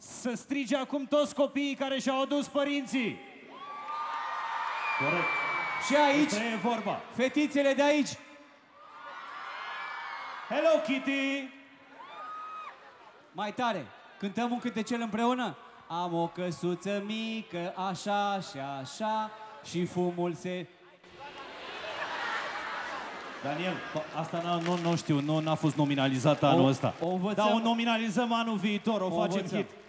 să strige acum toți copiii care și-au adus părinții. Corect. Și aici, despre e vorba. fetițele de aici. Hello, Kitty! Mai tare, cântăm un cântecel împreună? Am o căsuță mică, așa și așa, și fumul se... Daniel, asta nu știu, n-a fost nominalizat anul ăsta. O învățăm. Dar o nominalizăm anul viitor, o facem hit.